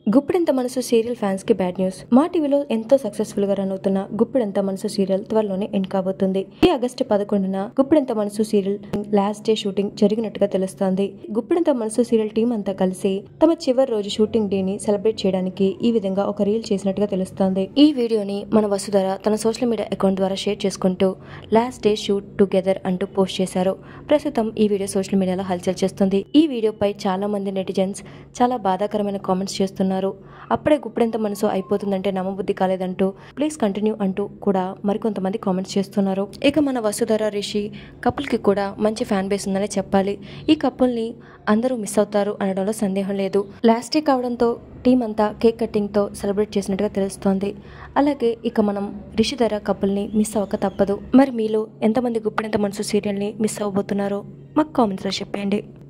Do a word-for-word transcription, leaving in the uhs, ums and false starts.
Guppedantha Manasu serial fans కి bad news. మా టీవీలో ఎంతో సక్సెస్ఫుల్ గా రన్ అవుతున్న గుప్పెడంత మనసు సీరియల్ త్వరలోనే ఎండ్ కాబోతుంది. ఈ ఆగస్టు పదకొండున Guppedantha Manasu serial last day shooting జరిగినట్టుగా తెలుస్తోంది. గుప్పెడంత మనసు సీరియల్ టీం అంతా కలిసి తమ చివరి రోజు షూటింగ్ డే ని సెలబ్రేట్ చేయడానికి ఈ విధంగా ఒక రీల్ చేసినట్టుగా తెలుస్తోంది. ఈ వీడియోని మన వసుధర తన సోషల్ మీడియా అకౌంట్ ద్వారా షేర్ చేసుకుంటూ లాస్ట్ డే షూట్ టుగెదర్ అంటూ పోస్ట్ చేశారు. ప్రస్తుతం ఈ వీడియో సోషల్ మీడియాలో హల్చల్ చేస్తుంది. ఈ వీడియోపై చాలా మంది నెటిజన్స్ చాలా బాధాకరమైన కామెంట్స్ చేస్తున్నారు. అప్పుడే గుప్పెడంత మనసు అయిపోతుందంటే నమ్మబుద్ధి కాలేదంటూ ప్లీజ్ కంటిన్యూ అంటూ కూడా మరికొంతమంది కామెంట్స్ చేస్తున్నారు. ఇక మన వసుధర రిషి కపుల్ కి కూడా మంచి ఫ్యాన్ బేస్ ఉందనే చెప్పాలి. ఈ కపుల్ ని అందరూ మిస్ అవుతారు అనడంలో సందేహం లేదు. లాస్ట్ డే కావడంతో టీం అంతా కేక్ కటింగ్ తో సెలబ్రేట్ చేసినట్టుగా తెలుస్తోంది. అలాగే ఇక మనం రిషిధర కపుల్ ని మిస్ అవ్వక తప్పదు. మరి మీలో ఎంతమంది గుప్పెడంత మనసు సీరియల్ ని మిస్ అవ్వబోతున్నారో మాకు కామెంట్స్ లో చెప్పండి.